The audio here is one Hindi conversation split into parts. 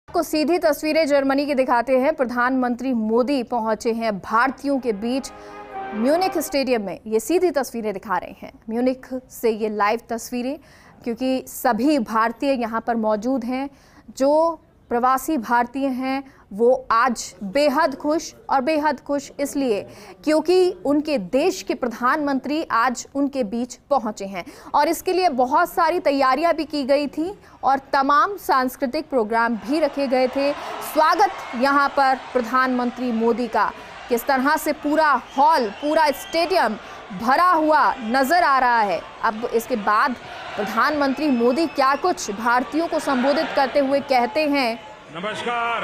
को सीधी तस्वीरें जर्मनी की दिखाते हैं। प्रधानमंत्री मोदी पहुंचे हैं भारतीयों के बीच म्यूनिख स्टेडियम में। ये सीधी तस्वीरें दिखा रहे हैं म्यूनिख से, ये लाइव तस्वीरें, क्योंकि सभी भारतीय यहां पर मौजूद हैं। जो प्रवासी भारतीय हैं वो आज बेहद खुश इसलिए क्योंकि उनके देश के प्रधानमंत्री आज उनके बीच पहुंचे हैं और इसके लिए बहुत सारी तैयारियां भी की गई थी और तमाम सांस्कृतिक प्रोग्राम भी रखे गए थे। स्वागत यहां पर प्रधानमंत्री मोदी का किस तरह से पूरा हॉल, पूरा स्टेडियम भरा हुआ नजर आ रहा है। अब इसके बाद प्रधानमंत्री मोदी क्या कुछ भारतीयों को संबोधित करते हुए कहते हैं। नमस्कार।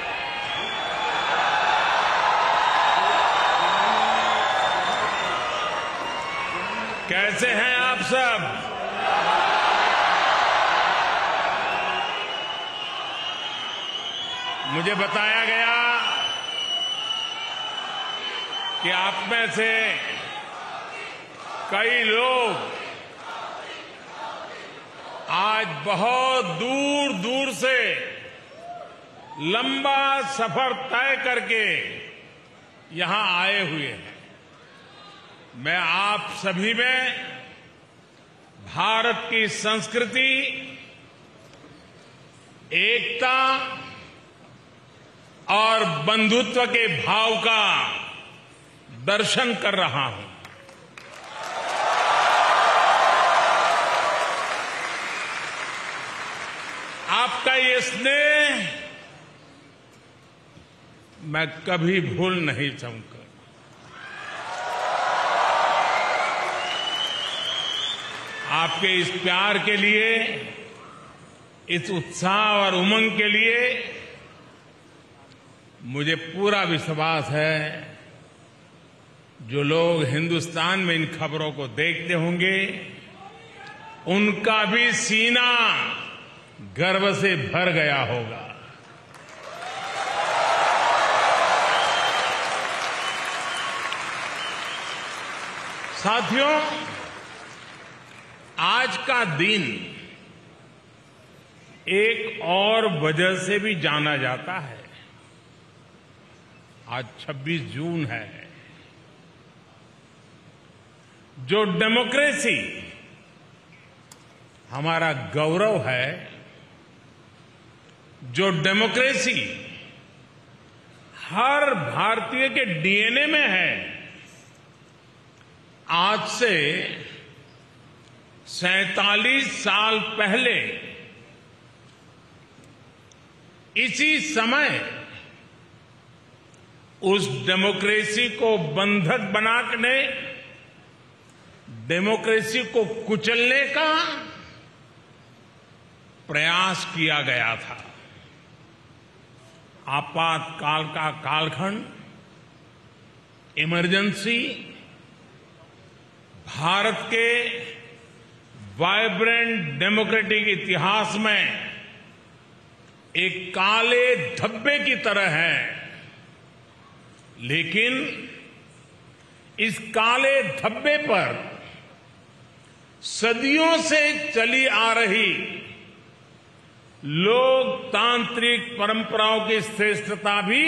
कैसे हैं आप सब? मुझे बताया गया कि आप में से कई लोग आज बहुत दूर दूर से लंबा सफर तय करके यहां आए हुए हैं। मैं आप सभी में भारत की संस्कृति, एकता और बंधुत्व के भाव का दर्शन कर रहा हूं। आपका ये स्नेह मैं कभी भूल नहीं सकूंगा। आपके इस प्यार के लिए, इस उत्साह और उमंग के लिए मुझे पूरा विश्वास है जो लोग हिंदुस्तान में इन खबरों को देखते होंगे उनका भी सीना गर्व से भर गया होगा। साथियों, आज का दिन एक और वजह से भी जाना जाता है। आज 26 जून है। जो डेमोक्रेसी हमारा गौरव है, जो डेमोक्रेसी हर भारतीय के डीएनए में है, आज से 47 साल पहले इसी समय उस डेमोक्रेसी को बंधक बनाने, डेमोक्रेसी को कुचलने का प्रयास किया गया था। आपातकाल का कालखंड, इमरजेंसी भारत के वाइब्रेंट डेमोक्रेटिक इतिहास में एक काले धब्बे की तरह है, लेकिन इस काले धब्बे पर सदियों से चली आ रही लोकतांत्रिक परंपराओं की श्रेष्ठता भी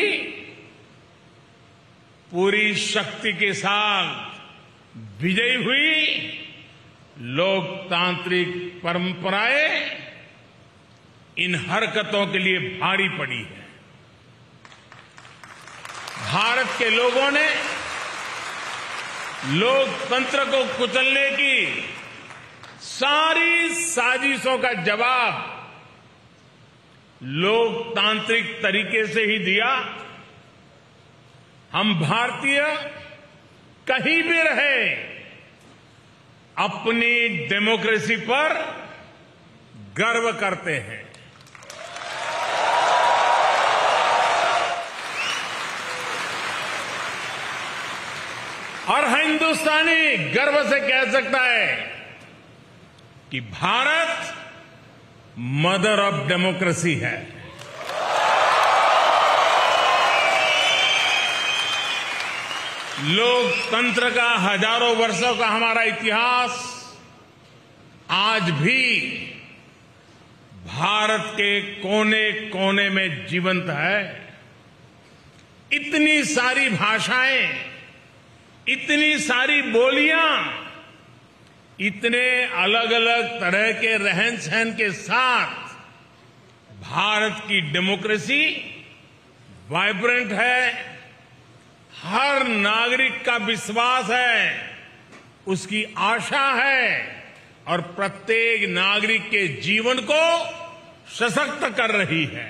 पूरी शक्ति के साथ विजयी हुई। लोकतांत्रिक परंपराएं इन हरकतों के लिए भारी पड़ी है। भारत के लोगों ने लोकतंत्र को कुचलने की सारी साजिशों का जवाब लोकतांत्रिक तरीके से ही दिया। हम भारतीय कहीं भी रहे, अपनी डेमोक्रेसी पर गर्व करते हैं। और हिंदुस्तानी गर्व से कह सकता है कि भारत मदर ऑफ डेमोक्रेसी है। लोकतंत्र का हजारों वर्षों का हमारा इतिहास आज भी भारत के कोने कोने में जीवंत है। इतनी सारी भाषाएं, इतनी सारी बोलियां, इतने अलग अलग तरह के रहन सहन के साथ भारत की डेमोक्रेसी वाइब्रेंट है। हर नागरिक का विश्वास है, उसकी आशा है और प्रत्येक नागरिक के जीवन को सशक्त कर रही है।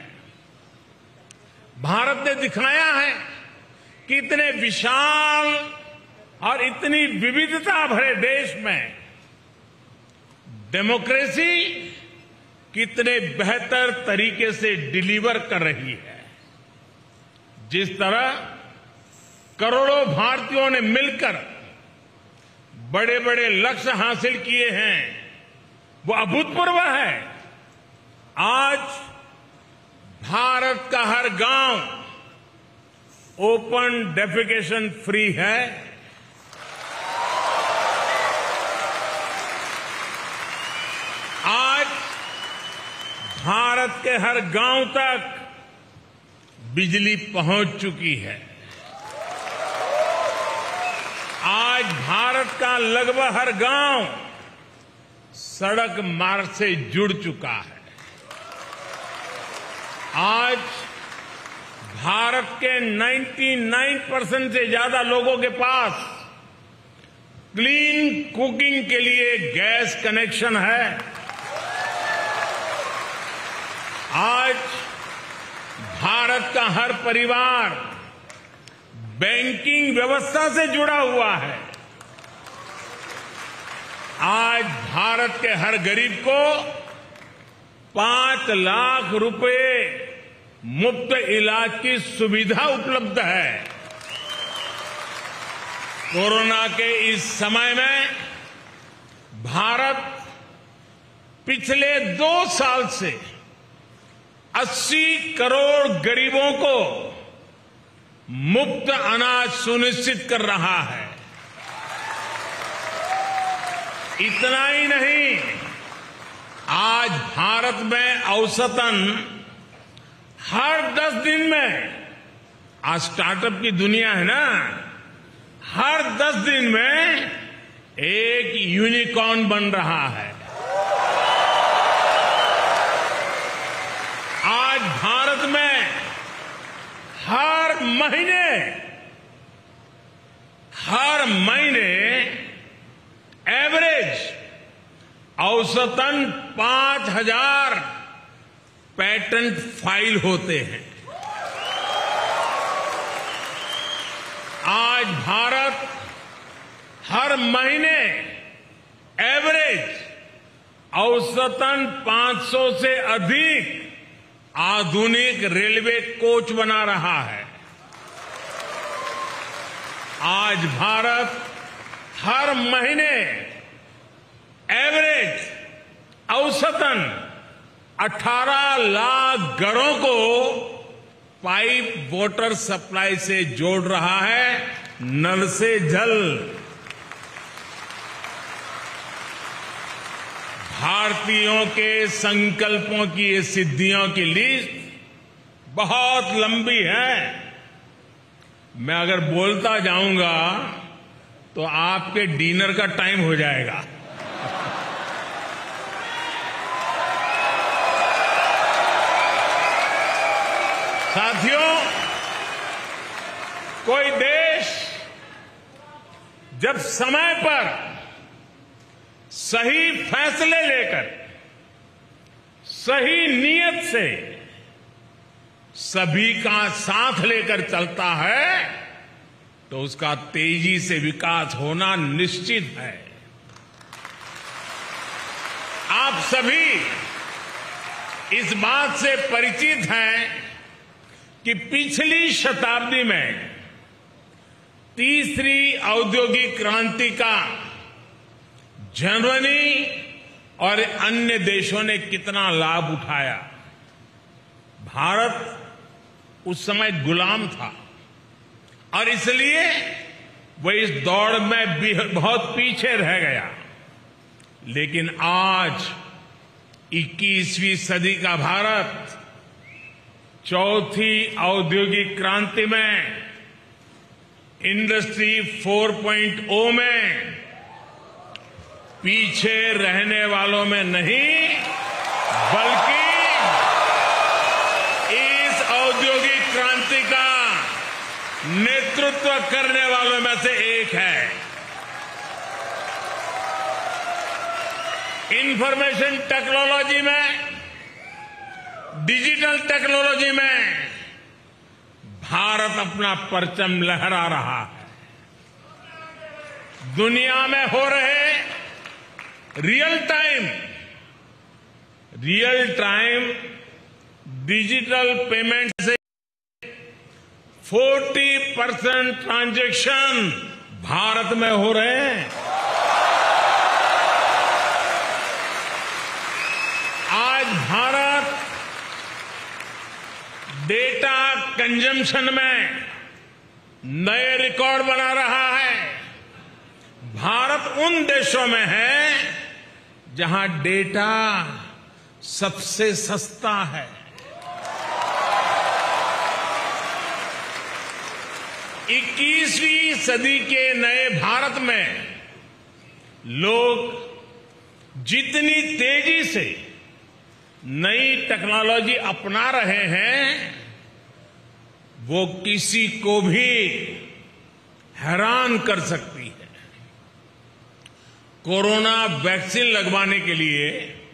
भारत ने दिखाया है कि इतने विशाल और इतनी विविधता भरे देश में डेमोक्रेसी कितने बेहतर तरीके से डिलीवर कर रही है। जिस तरह करोड़ों भारतीयों ने मिलकर बड़े बड़े लक्ष्य हासिल किए हैं, वो अभूतपूर्व है। आज भारत का हर गांव ओपन डेफिकेशन फ्री है। आज भारत के हर गांव तक बिजली पहुंच चुकी है। आज भारत का लगभग हर गांव सड़क मार्ग से जुड़ चुका है। आज भारत के 99% से ज्यादा लोगों के पास क्लीन कुकिंग के लिए गैस कनेक्शन है। आज भारत का हर परिवार बैंकिंग व्यवस्था से जुड़ा हुआ है। आज भारत के हर गरीब को 5 लाख रुपए मुफ्त इलाज की सुविधा उपलब्ध है। कोरोना के इस समय में भारत पिछले 2 साल से 80 करोड़ गरीबों को मुफ्त अनाज सुनिश्चित कर रहा है। इतना ही नहीं, आज भारत में औसतन हर 10 दिन में, आज स्टार्टअप की दुनिया है ना, हर 10 दिन में एक यूनिकॉर्न बन रहा है। आज भारत में हर महीने एवरेज औसतन 5000 पेटेंट फाइल होते हैं। आज भारत हर महीने एवरेज औसतन 500 से अधिक आधुनिक रेलवे कोच बना रहा है। आज भारत हर महीने एवरेज औसतन 18 लाख घरों को पाइप वाटर सप्लाई से जोड़ रहा है, नल से जल। भारतीयों के संकल्पों की ये सिद्धियों की लिस्ट बहुत लंबी है। मैं अगर बोलता जाऊंगा तो आपके डिनर का टाइम हो जाएगा। साथियों, कोई देश जब समय पर सही फैसले लेकर सही नीयत से सभी का साथ लेकर चलता है तो उसका तेजी से विकास होना निश्चित है। आप सभी इस बात से परिचित हैं कि पिछली शताब्दी में तीसरी औद्योगिक क्रांति का जर्मनी और अन्य देशों ने कितना लाभ उठाया। भारत उस समय गुलाम था और इसलिए वह इस दौड़ में भी बहुत पीछे रह गया। लेकिन आज 21वीं सदी का भारत चौथी औद्योगिक क्रांति में इंडस्ट्री 4.0 में पीछे रहने वालों में नहीं, बल्कि इस औद्योगिक क्रांति का नेतृत्व करने वालों में से एक है। इंफॉर्मेशन टेक्नोलॉजी में, डिजिटल टेक्नोलॉजी में भारत अपना परचम लहरा रहा है। दुनिया में हो रहे रियल टाइम डिजिटल पेमेंट से 40% ट्रांजैक्शन भारत में हो रहे हैं। आज भारत डेटा कंजम्पशन में नए रिकॉर्ड बना रहा है। भारत उन देशों में है जहां डेटा सबसे सस्ता है। इक्कीसवीं सदी के नए भारत में लोग जितनी तेजी से नई टेक्नोलॉजी अपना रहे हैं, वो किसी को भी हैरान कर सकती है। कोरोना वैक्सीन लगवाने के लिए,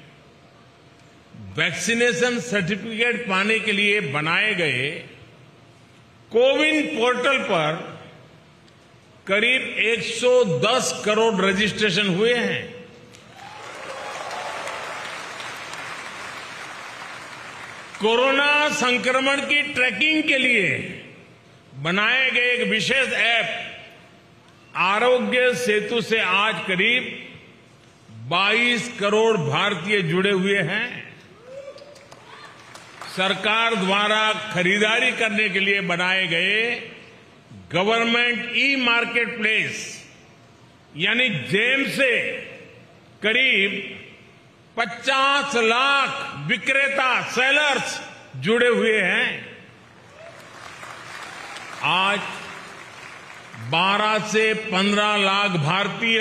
वैक्सीनेशन सर्टिफिकेट पाने के लिए बनाए गए कोविन पोर्टल पर करीब 110 करोड़ रजिस्ट्रेशन हुए हैं। कोरोना संक्रमण की ट्रैकिंग के लिए बनाए गए एक विशेष ऐप आरोग्य सेतु से आज करीब 22 करोड़ भारतीय जुड़े हुए हैं। सरकार द्वारा खरीदारी करने के लिए बनाए गए government e marketplace GeM जेम से करीब 50 लाख विक्रेता सेलर्स जुड़े हुए हैं। आज 12 से 15 लाख भारतीय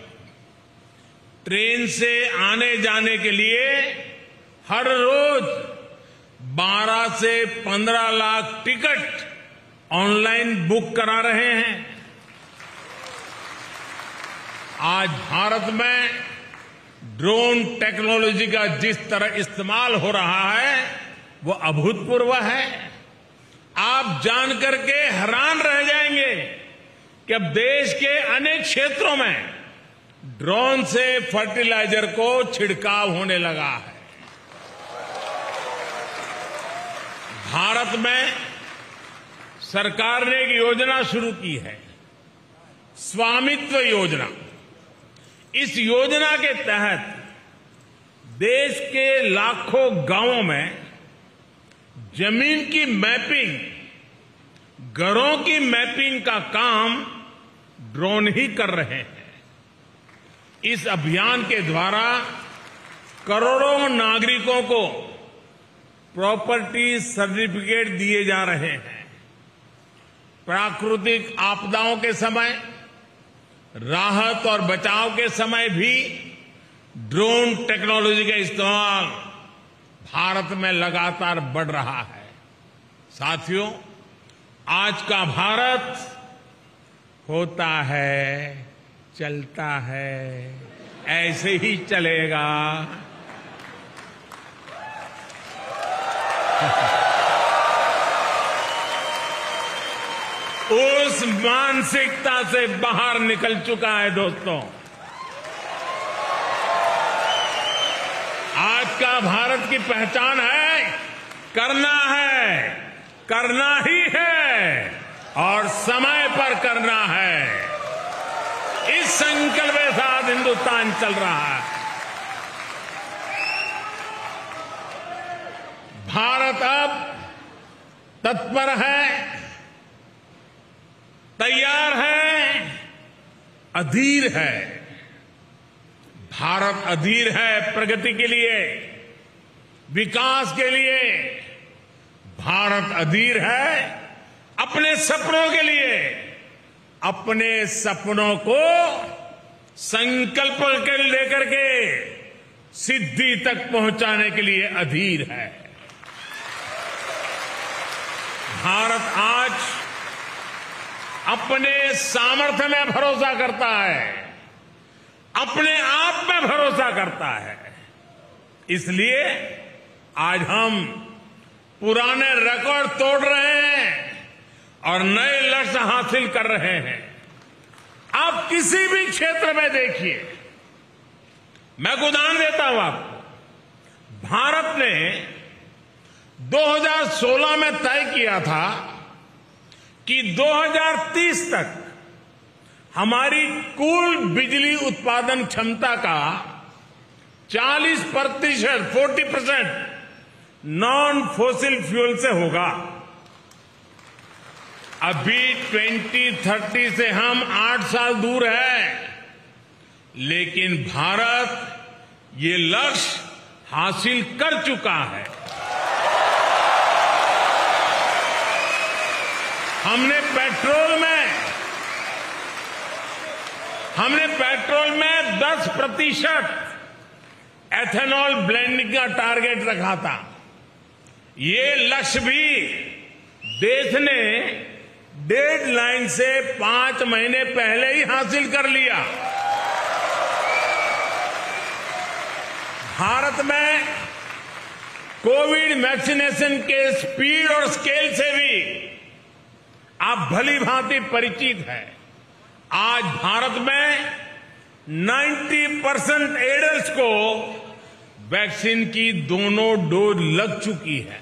ट्रेन से आने जाने के लिए हर रोज 12 से 15 लाख टिकट ऑनलाइन बुक करा रहे हैं। आज भारत में ड्रोन टेक्नोलॉजी का जिस तरह इस्तेमाल हो रहा है वो अभूतपूर्व है। आप जानकर के हैरान रह जाएंगे कि अब देश के अनेक क्षेत्रों में ड्रोन से फर्टिलाइजर को छिड़काव होने लगा है। भारत में सरकार ने एक योजना शुरू की है, स्वामित्व योजना। इस योजना के तहत देश के लाखों गांवों में जमीन की मैपिंग, घरों की मैपिंग का काम ड्रोन ही कर रहे हैं। इस अभियान के द्वारा करोड़ों नागरिकों को प्रॉपर्टी सर्टिफिकेट दिए जा रहे हैं। प्राकृतिक आपदाओं के समय, राहत और बचाव के समय भी ड्रोन टेक्नोलॉजी का इस्तेमाल भारत में लगातार बढ़ रहा है। साथियों, आज का भारत होता है, चलता है, ऐसे ही चलेगा। उस मानसिकता से बाहर निकल चुका है दोस्तों। आज का भारत की पहचान है, करना ही है और समय पर करना है। इस संकल्प के साथ हिंदुस्तान चल रहा है। भारत अब तत्पर है, तैयार है, अधीर है। भारत अधीर है प्रगति के लिए, विकास के लिए भारत अधीर है। अपने सपनों के लिए, अपने सपनों को संकल्प के लेकर के सिद्धि तक पहुंचाने के लिए अधीर है। भारत आज अपने सामर्थ्य में भरोसा करता है, अपने आप में भरोसा करता है। इसलिए आज हम पुराने रिकॉर्ड तोड़ रहे हैं और नए लक्ष्य हासिल कर रहे हैं। आप किसी भी क्षेत्र में देखिए, मैं एक उदाहरण देता हूं आपको। भारत ने 2016 में तय किया था कि 2030 तक हमारी कुल बिजली उत्पादन क्षमता का 40% नॉन फोसिल फ्यूल से होगा। अभी 2030 से हम 8 साल दूर हैं, लेकिन भारत ये लक्ष्य हासिल कर चुका है। हमने पेट्रोल में 10% एथेनॉल ब्लेंडिंग का टारगेट रखा था। ये लक्ष्य भी देश ने डेडलाइन से 5 महीने पहले ही हासिल कर लिया। भारत में कोविड वैक्सीनेशन के स्पीड और स्केल से भी आप भली भांति परिचित हैं। आज भारत में 90% एडल्ट्स को वैक्सीन की दोनों डोज लग चुकी है।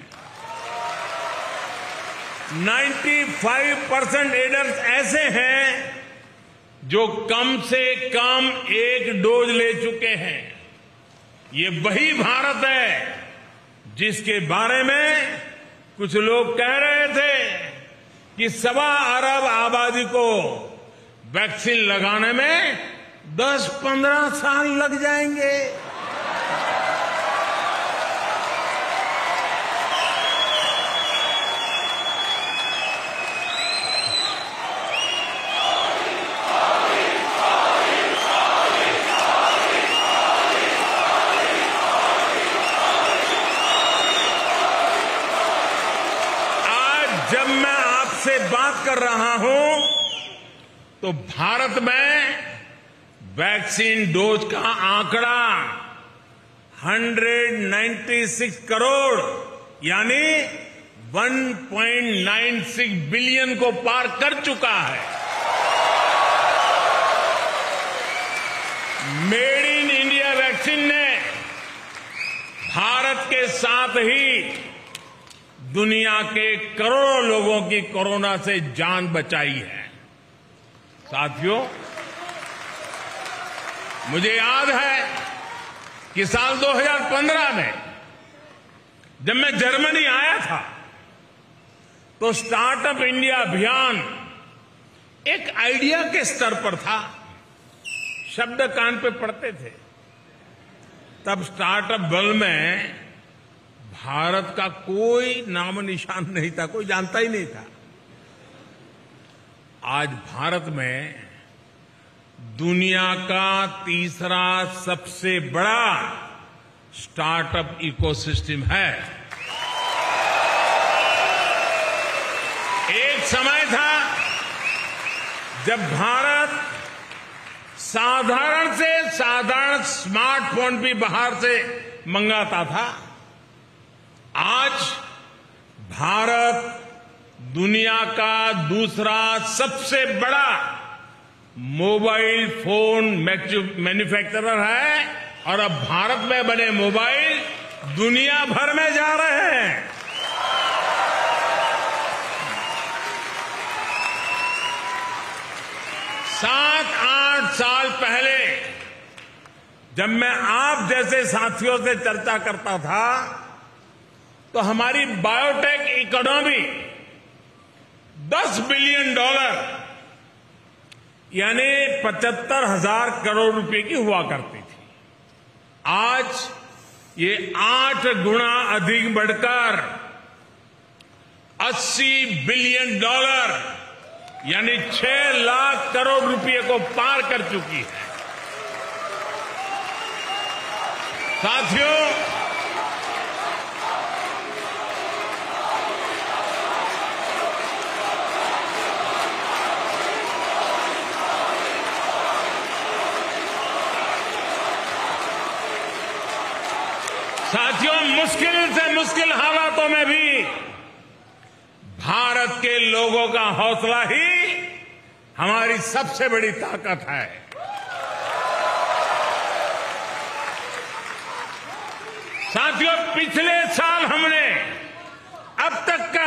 95% एडल्ट्स ऐसे हैं जो कम से कम 1 डोज ले चुके हैं। ये वही भारत है जिसके बारे में कुछ लोग कह रहे थे कि 1.25 अरब आबादी को वैक्सीन लगाने में 10-15 साल लग जाएंगे। जब मैं आपसे बात कर रहा हूं तो भारत में वैक्सीन डोज का आंकड़ा 196 करोड़ यानी 1.96 बिलियन को पार कर चुका है। मेड इन इंडिया वैक्सीन ने भारत के साथ ही दुनिया के करोड़ों लोगों की कोरोना से जान बचाई है। साथियों, मुझे याद है कि साल 2015 में जब मैं जर्मनी आया था तो स्टार्टअप इंडिया अभियान एक आइडिया के स्तर पर था, शब्द कान पे पड़ते थे। तब स्टार्टअप वर्ल्ड में भारत का कोई नाम निशान नहीं था, कोई जानता ही नहीं था। आज भारत में दुनिया का तीसरा सबसे बड़ा स्टार्टअप इकोसिस्टम है। एक समय था जब भारत साधारण से साधारण स्मार्टफोन भी बाहर से मंगाता था। आज भारत दुनिया का दूसरा सबसे बड़ा मोबाइल फोन मैन्युफैक्चरर है और अब भारत में बने मोबाइल दुनिया भर में जा रहे हैं। सात 8 साल पहले जब मैं आप जैसे साथियों से चर्चा करता था तो हमारी बायोटेक इकोनॉमी $10 बिलियन यानी 75,000 करोड़ रुपए की हुआ करती थी। आज ये 8 गुना अधिक बढ़कर $80 बिलियन यानी 6 लाख करोड़ रुपए को पार कर चुकी है। साथियों, मुश्किल से मुश्किल हालातों में भी भारत के लोगों का हौसला ही हमारी सबसे बड़ी ताकत है। साथियों, पिछले साल हमने अब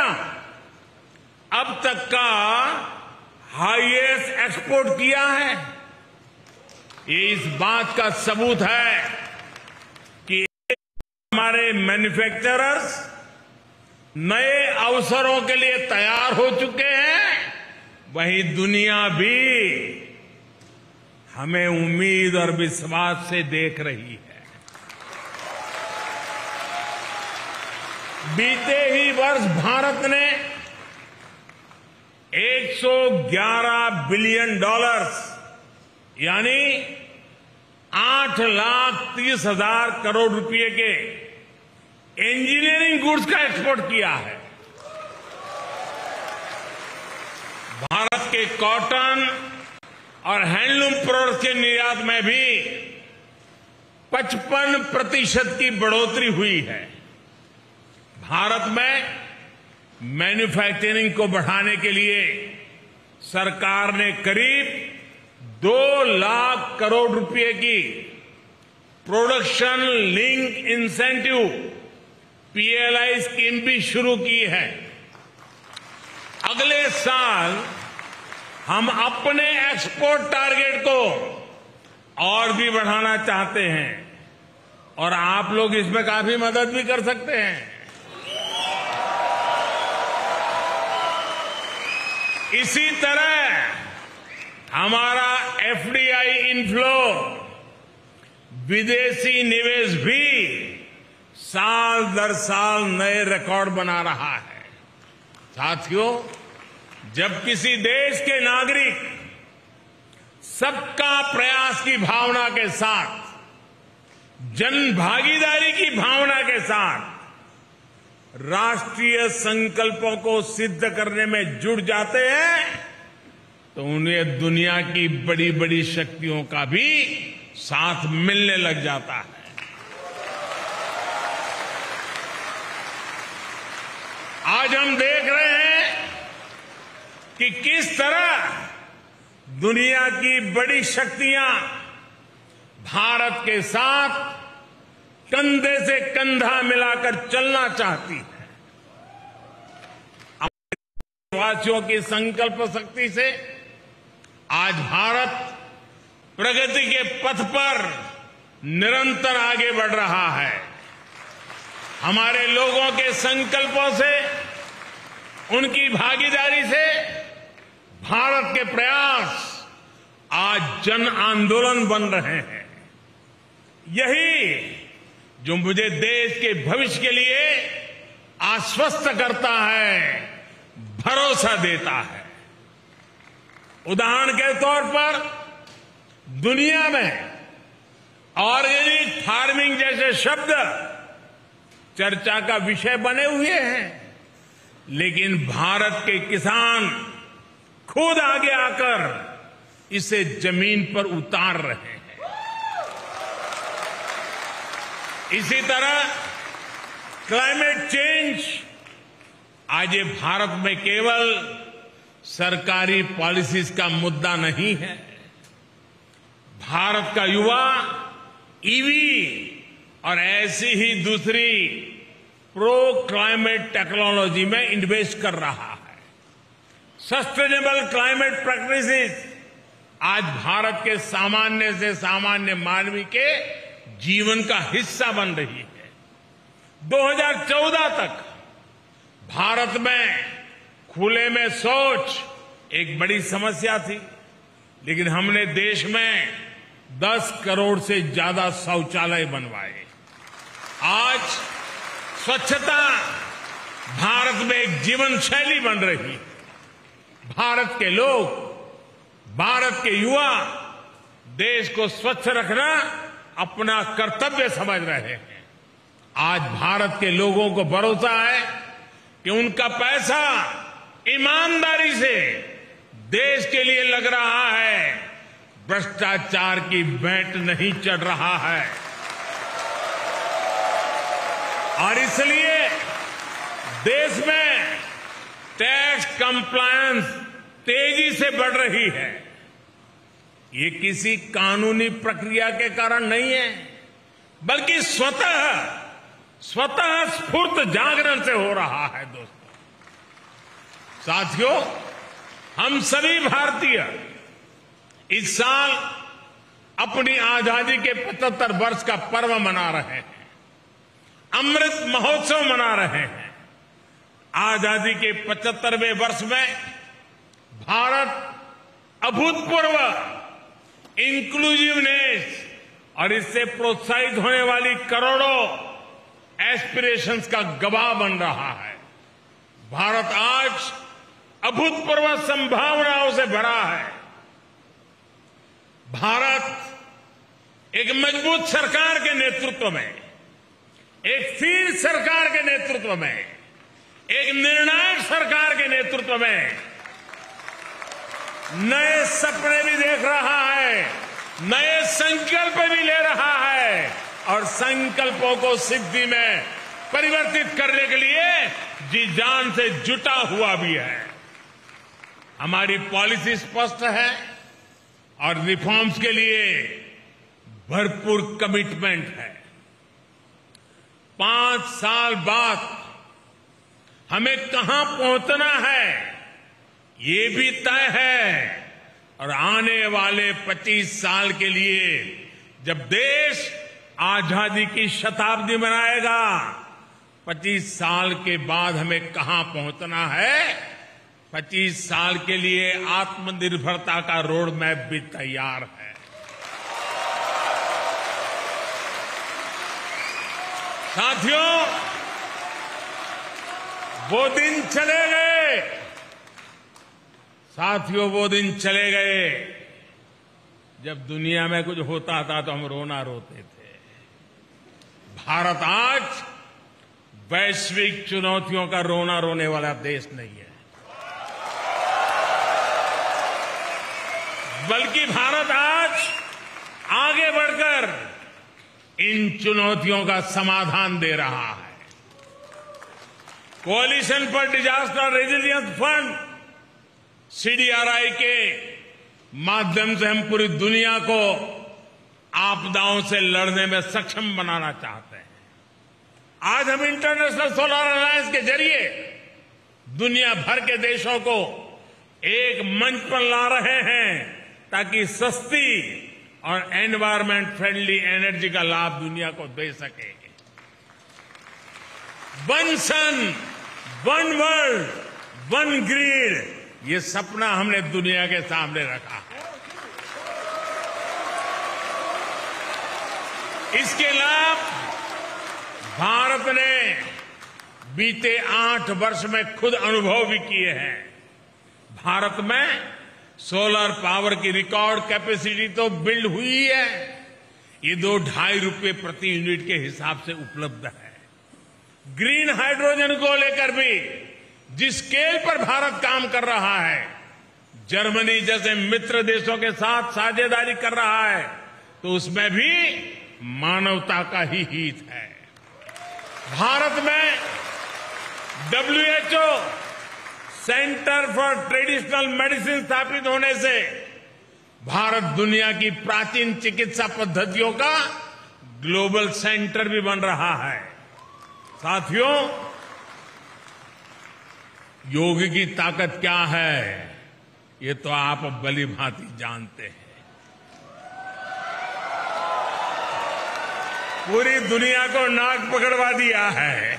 तक का हाईएस्ट एक्सपोर्ट किया है। ये इस बात का सबूत है कि हमारे मैन्युफैक्चरर्स नए अवसरों के लिए तैयार हो चुके हैं, वहीं दुनिया भी हमें उम्मीद और विश्वास से देख रही है। बीते ही वर्ष भारत ने $111 बिलियन यानी 8,30,000 करोड़ रुपए के इंजीनियरिंग गुड्स का एक्सपोर्ट किया है। भारत के कॉटन और हैंडलूम प्रोडक्ट्स के निर्यात में भी 55% की बढ़ोतरी हुई है। भारत में मैन्युफैक्चरिंग को बढ़ाने के लिए सरकार ने करीब 2 लाख करोड़ रुपए की production link incentive PLI scheme भी शुरू की है। अगले साल हम अपने एक्सपोर्ट टारगेट को और भी बढ़ाना चाहते हैं और आप लोग इसमें काफी मदद भी कर सकते हैं। इसी तरह हमारा FDI इनफ्लो, विदेशी निवेश भी साल दर साल नए रिकॉर्ड बना रहा है। साथियों, जब किसी देश के नागरिक सबका प्रयास की भावना के साथ, जन भागीदारी की भावना के साथ राष्ट्रीय संकल्पों को सिद्ध करने में जुट जाते हैं, तो उन्हें दुनिया की बड़ी बड़ी शक्तियों का भी साथ मिलने लग जाता है। आज हम देख रहे हैं कि किस तरह दुनिया की बड़ी शक्तियां भारत के साथ कंधे से कंधा मिलाकर चलना चाहती है। देशवासियों की संकल्प शक्ति से आज भारत प्रगति के पथ पर निरंतर आगे बढ़ रहा है। हमारे लोगों के संकल्पों से, उनकी भागीदारी से भारत के प्रयास आज जन आंदोलन बन रहे हैं। यही जो मुझे देश के भविष्य के लिए आश्वस्त करता है, भरोसा देता है। उदाहरण के तौर पर दुनिया में ऑर्गेनिक फार्मिंग जैसे शब्द चर्चा का विषय बने हुए हैं, लेकिन भारत के किसान खुद आगे आकर इसे जमीन पर उतार रहे हैं। इसी तरह क्लाइमेट चेंज आज ये भारत में केवल सरकारी पॉलिसीज का मुद्दा नहीं है। भारत का युवा ईवी और ऐसी ही दूसरी प्रो क्लाइमेट टेक्नोलॉजी में इन्वेस्ट कर रहा है। सस्टेनेबल क्लाइमेट प्रैक्टिसेस आज भारत के सामान्य से सामान्य मानवी के जीवन का हिस्सा बन रही है। 2014 तक भारत में खुले में शौच एक बड़ी समस्या थी, लेकिन हमने देश में 10 करोड़ से ज्यादा शौचालय बनवाए। आज स्वच्छता भारत में एक जीवन शैली बन रही है। भारत के लोग, भारत के युवा देश को स्वच्छ रखना अपना कर्तव्य समझ रहे हैं। आज भारत के लोगों को भरोसा है कि उनका पैसा ईमानदारी से देश के लिए लग रहा है, भ्रष्टाचार की भेंट नहीं चढ़ रहा है। और इसलिए देश में टैक्स कंप्लायंस तेजी से बढ़ रही है। ये किसी कानूनी प्रक्रिया के कारण नहीं है, बल्कि स्वतः स्फूर्त जागरण से हो रहा है। दोस्तों, साथियों, हम सभी भारतीय इस साल अपनी आजादी के 75 वर्ष का पर्व मना रहे हैं, अमृत महोत्सव मना रहे हैं। आजादी के 75वें वर्ष में भारत अभूतपूर्व इंक्लूसिवनेस और इससे प्रोत्साहित होने वाली करोड़ों एस्पिरेशंस का गवाह बन रहा है। भारत आज अभूतपूर्व संभावनाओं से भरा है। भारत एक मजबूत सरकार के नेतृत्व में, एक स्थिर सरकार के नेतृत्व में, एक निर्णायक सरकार के नेतृत्व में नए सपने भी देख रहा है, नए संकल्प भी ले रहा है और संकल्पों को सिद्धि में परिवर्तित करने के लिए जी जान से जुटा हुआ भी है। हमारी पॉलिसी स्पष्ट है और रिफॉर्म्स के लिए भरपूर कमिटमेंट है। 5 साल बाद हमें कहां पहुंचना है ये भी तय है और आने वाले 25 साल के लिए जब देश आजादी की शताब्दी मनाएगा, 25 साल के बाद हमें कहां पहुंचना है, 25 साल के लिए आत्मनिर्भरता का रोड मैप भी तैयार है। साथियों, वो दिन चले गए, साथियों वो दिन चले गए जब दुनिया में कुछ होता था तो हम रोना रोते थे। भारत आज वैश्विक चुनौतियों का रोना रोने वाला देश नहीं है, बल्कि भारत आज आगे बढ़कर इन चुनौतियों का समाधान दे रहा है। कोalition for disaster resilience fund CDRI के माध्यम से हम पूरी दुनिया को आपदाओं से लड़ने में सक्षम बनाना चाहते हैं। आज हम इंटरनेशनल सोलर अलायंस के जरिए दुनिया भर के देशों को एक मंच पर ला रहे हैं ताकि सस्ती और एनवायरमेंट फ्रेंडली एनर्जी का लाभ दुनिया को दे सके। One sun, one world, one grid, ये सपना हमने दुनिया के सामने रखा है। इसके लाभ भारत ने बीते 8 वर्ष में खुद अनुभव भी किए हैं। भारत में सोलर पावर की रिकॉर्ड कैपेसिटी तो बिल्ड हुई है, ये ₹2.5 प्रति यूनिट के हिसाब से उपलब्ध है। ग्रीन हाइड्रोजन को लेकर भी जिस स्केल पर भारत काम कर रहा है, जर्मनी जैसे मित्र देशों के साथ साझेदारी कर रहा है, तो उसमें भी मानवता का ही हित है। भारत में WHO centre for traditional medicine स्थापित होने से भारत दुनिया की प्राचीन चिकित्सा पद्धतियों का ग्लोबल सेंटर भी बन रहा है। साथियों, योग की ताकत क्या है ये तो आप भली भांति जानते हैं। पूरी दुनिया को नाक पकड़वा दिया है।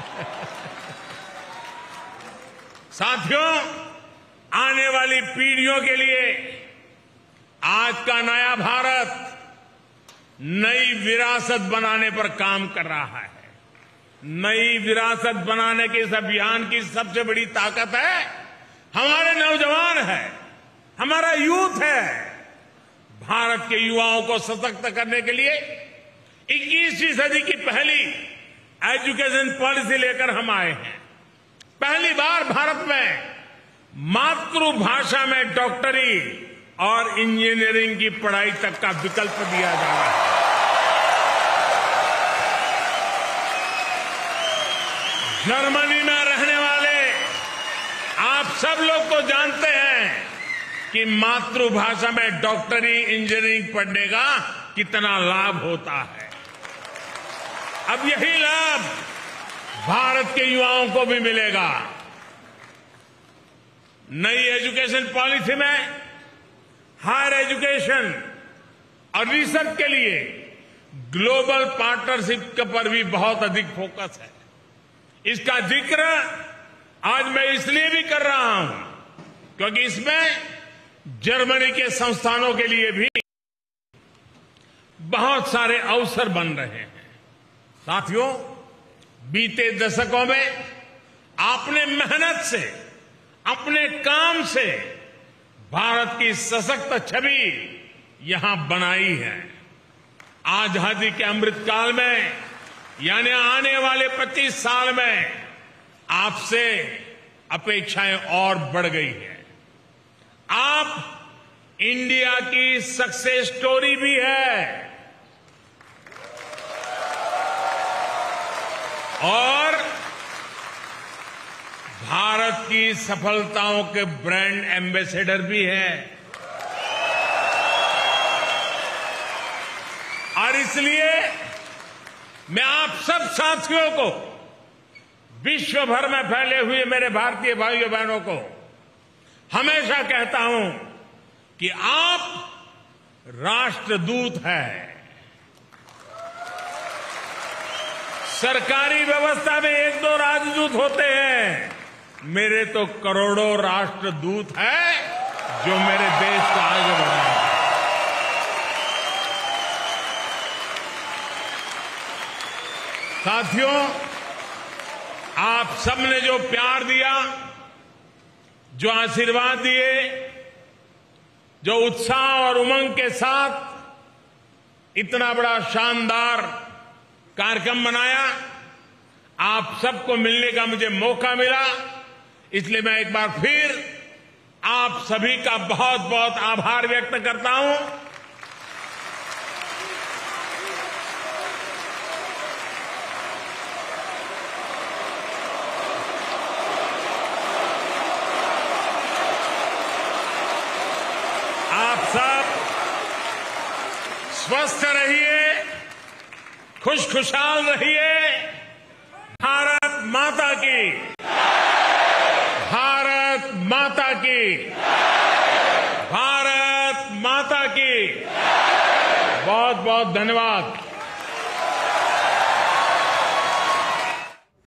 साथियों, आने वाली पीढ़ियों के लिए आज का नया भारत नई विरासत बनाने पर काम कर रहा है। नई विरासत बनाने के इस अभियान की सबसे बड़ी ताकत है हमारे नौजवान है, हमारा यूथ है। भारत के युवाओं को सशक्त करने के लिए 21वीं सदी की पहली एजुकेशन पॉलिसी लेकर हम आए हैं। पहली बार भारत में मातृभाषा में डॉक्टरी और इंजीनियरिंग की पढ़ाई तक का विकल्प दिया जा रहा है। जर्मनी में रहने वाले आप सब लोग तो जानते हैं कि मातृभाषा में डॉक्टरी इंजीनियरिंग पढ़ने का कितना लाभ होता है। अब यही लाभ भारत के युवाओं को भी मिलेगा। नई एजुकेशन पॉलिसी में हायर एजुकेशन और रिसर्च के लिए ग्लोबल पार्टनरशिप पर भी बहुत अधिक फोकस है। इसका जिक्र आज मैं इसलिए भी कर रहा हूं क्योंकि इसमें जर्मनी के संस्थानों के लिए भी बहुत सारे अवसर बन रहे हैं। साथियों, बीते दशकों में आपने मेहनत से, अपने काम से भारत की सशक्त छवि यहां बनाई है। आजादी के अमृतकाल में यानी आने वाले 25 साल में आपसे अपेक्षाएं और बढ़ गई है। आप इंडिया की सक्सेस स्टोरी भी है और भारत की सफलताओं के ब्रांड एम्बेसडर भी है। और इसलिए मैं आप सब साथियों को, विश्व भर में फैले हुए मेरे भारतीय भाइयों बहनों को हमेशा कहता हूं कि आप राष्ट्रदूत हैं। सरकारी व्यवस्था में 1-2 राजदूत होते हैं, मेरे तो करोड़ों राष्ट्रदूत हैं जो मेरे देश को आगे बढ़ाएंगे। साथियों, आप सबने जो प्यार दिया, जो आशीर्वाद दिए, जो उत्साह और उमंग के साथ इतना बड़ा शानदार कार्यक्रम मनाया, आप सबको मिलने का मुझे मौका मिला। इसलिए मैं एक बार फिर आप सभी का बहुत बहुत आभार व्यक्त करता हूं। आप सब स्वस्थ रहिए, खुशखुशाल रहिए। भारत माता की, भारत माता की, भारत माता की। बहुत बहुत धन्यवाद।